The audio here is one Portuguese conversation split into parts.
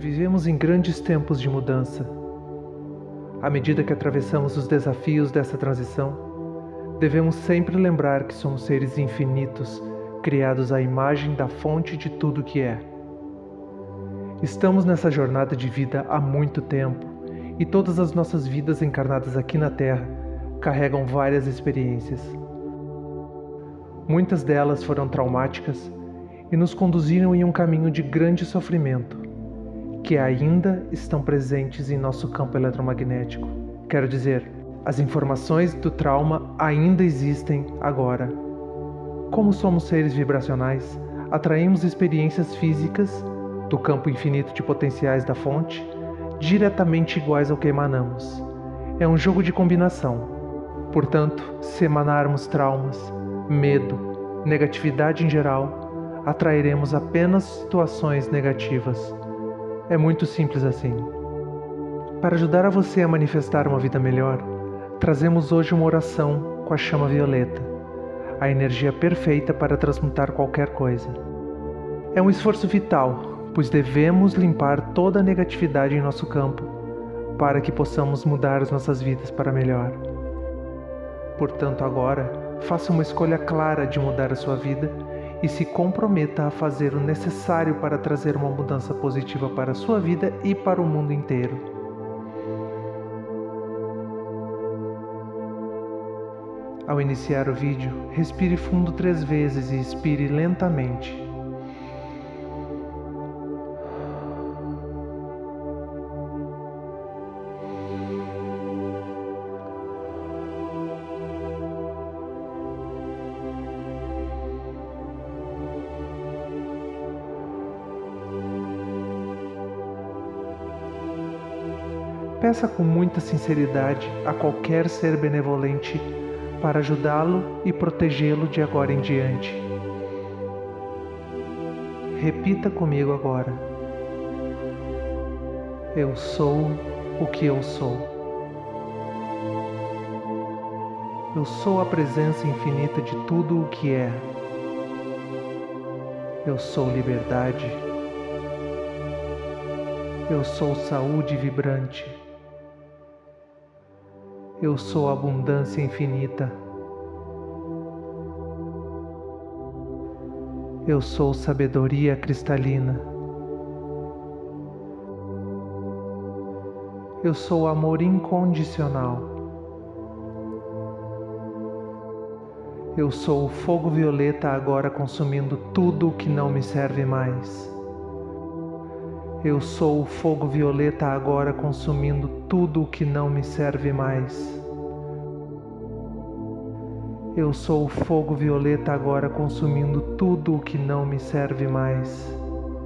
Vivemos em grandes tempos de mudança. À medida que atravessamos os desafios dessa transição, devemos sempre lembrar que somos seres infinitos, criados à imagem da fonte de tudo que é. Estamos nessa jornada de vida há muito tempo, e todas as nossas vidas encarnadas aqui na Terra carregam várias experiências. Muitas delas foram traumáticas e nos conduziram em um caminho de grande sofrimento, que ainda estão presentes em nosso campo eletromagnético. Quero dizer, as informações do trauma ainda existem agora. Como somos seres vibracionais, atraímos experiências físicas do campo infinito de potenciais da fonte, diretamente iguais ao que emanamos. É um jogo de combinação. Portanto, se emanarmos traumas, medo, negatividade em geral, atrairemos apenas situações negativas. É muito simples assim. Para ajudar a você a manifestar uma vida melhor, trazemos hoje uma oração com a chama violeta, a energia perfeita para transmutar qualquer coisa. É um esforço vital, pois devemos limpar toda a negatividade em nosso campo, para que possamos mudar as nossas vidas para melhor. Portanto, agora, faça uma escolha clara de mudar a sua vida e se comprometa a fazer o necessário para trazer uma mudança positiva para a sua vida e para o mundo inteiro. Ao iniciar o vídeo, respire fundo 3 vezes e expire lentamente. Peça com muita sinceridade a qualquer ser benevolente para ajudá-lo e protegê-lo de agora em diante. Repita comigo agora. Eu sou o que eu sou. Eu sou a presença infinita de tudo o que é. Eu sou liberdade. Eu sou saúde vibrante. Eu sou abundância infinita. Eu sou sabedoria cristalina. Eu sou amor incondicional. Eu sou o fogo violeta agora consumindo tudo o que não me serve mais. Eu sou o fogo violeta agora consumindo tudo o que não me serve mais. Eu sou o fogo violeta agora consumindo tudo o que não me serve mais.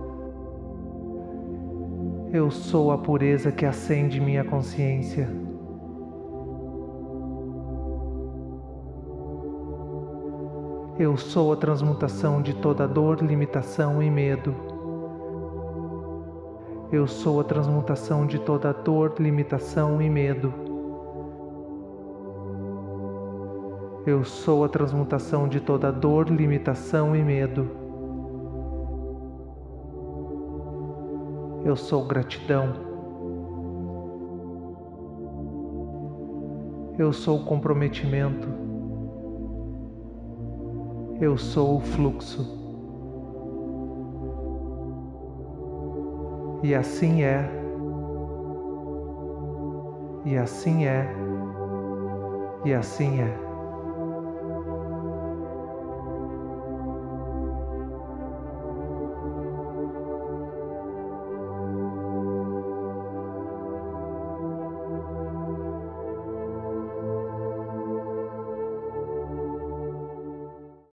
Eu sou a pureza que acende minha consciência. Eu sou a transmutação de toda dor, limitação e medo. Eu sou a transmutação de toda dor, limitação e medo. Eu sou a transmutação de toda dor, limitação e medo. Eu sou gratidão. Eu sou comprometimento. Eu sou o fluxo. E assim é. E assim é. E assim é.